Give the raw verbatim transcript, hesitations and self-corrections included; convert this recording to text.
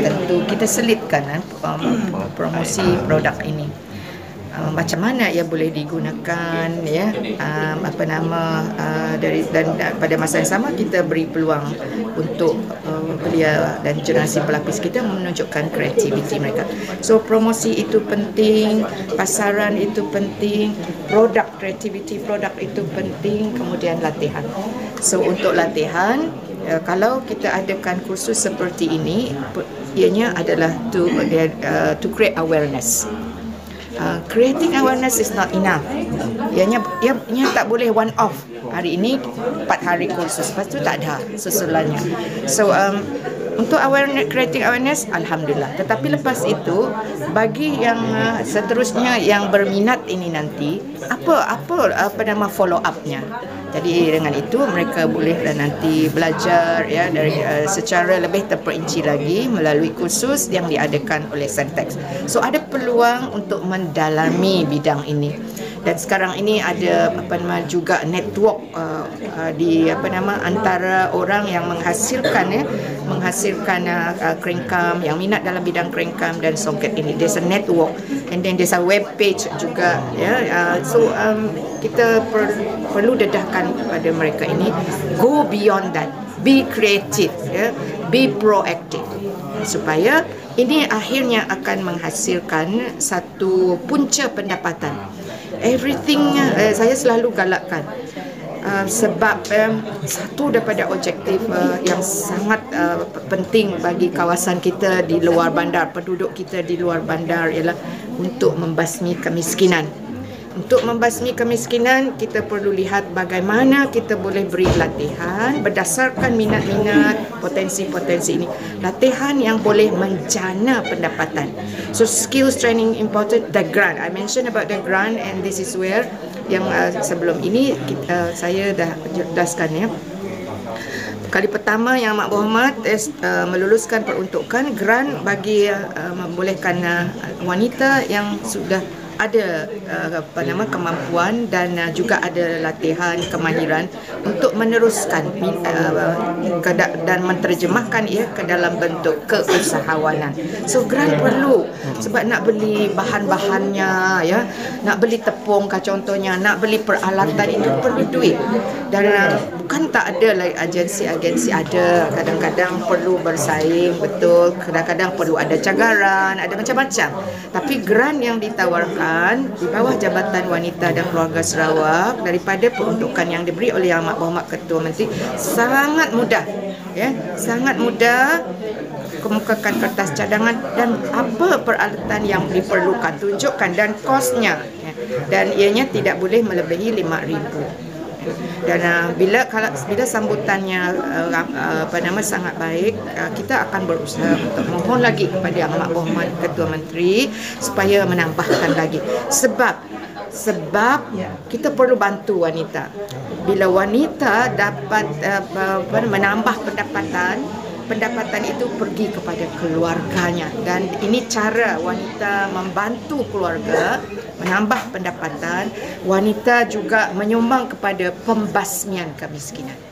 tentu kita selitkan eh, um, promosi produk ini. Uh, macam mana ia boleh digunakan, ya, um, apa nama uh, dari dan uh, pada masa yang sama kita beri peluang untuk uh, belia dan generasi pelapis kita menunjukkan kreativiti mereka. So promosi itu penting, pasaran itu penting, produk kreativiti produk itu penting, kemudian latihan. So untuk latihan, uh, kalau kita adakan kursus seperti ini, ianya adalah to uh, to create awareness. Uh, creating awareness is not enough. Ianya, ia, ia tak boleh one off. Hari ini empat hari kursus, lepas tu tak ada susulannya. So um, untuk awareness, creating awareness, alhamdulillah. Tetapi lepas itu, bagi yang uh, seterusnya yang berminat ini nanti, apa apa apa nama follow up-nya. Jadi dengan itu mereka bolehlah nanti belajar, ya, dari uh, secara lebih terperinci lagi melalui kursus yang diadakan oleh Sentex. So ada peluang untuk mendalami bidang ini. Dan sekarang ini ada apa nama juga network uh, uh, di apa nama antara orang yang menghasilkan, ya, menghasilkan uh, keringkam, yang minat dalam bidang keringkam dan songket ini. There's a network, and then there's a web page juga, ya. Uh, so um, kita per, perlu dedahkan kepada mereka ini, go beyond that, be creative, ya, be proactive, supaya ini akhirnya akan menghasilkan satu punca pendapatan. Everything uh, saya selalu galakkan, uh, sebab um, satu daripada objektif uh, yang sangat uh, penting bagi kawasan kita di luar bandar, penduduk kita di luar bandar, ialah untuk membasmi kemiskinan. Untuk membasmi kemiskinan, kita perlu lihat bagaimana kita boleh beri latihan berdasarkan minat-minat, potensi-potensi ini. Latihan yang boleh menjana pendapatan. So skills training important. The grant, I mentioned about the grant, and this is where yang uh, sebelum ini kita, uh, saya dah jelaskan, ya. Kali pertama yang Mak Berhormat uh, meluluskan peruntukan grant bagi uh, membolehkan uh, wanita yang sudah ada uh, apa nama kemampuan dan uh, juga ada latihan kemahiran untuk meneruskan uh, ke, dan menterjemahkan ia ke dalam bentuk keusahawanan. So grant perlu, sebab nak beli bahan-bahannya, ya, nak beli tepung contohnya, nak beli peralatan itu perlu duit. Dan uh, bukan tak ada like, agensi-agensi ada, kadang-kadang perlu bersaing, betul, kadang-kadang perlu ada cagaran, ada macam-macam. Tapi grant yang ditawarkan di bawah Jabatan Wanita dan Keluarga Sarawak daripada peruntukan yang diberi oleh Yang Berhormat Ketua Menteri sangat mudah, ya, sangat mudah. Kemukakan kertas cadangan dan apa peralatan yang diperlukan, tunjukkan, dan kosnya, ya, dan ianya tidak boleh melebihi lima ribu. Dan uh, bila kalau bila sambutannya uh, uh, apa nama sangat baik, uh, kita akan berusaha untuk mohon lagi kepada Yang Amat Berhormat Ketua Menteri supaya menambahkan lagi, sebab sebab kita perlu bantu wanita. Bila wanita dapat uh, menambah pendapatan, pendapatan itu pergi kepada keluarganya, dan ini cara wanita membantu keluarga menambah pendapatan. Wanita juga menyumbang kepada pembasmian kemiskinan.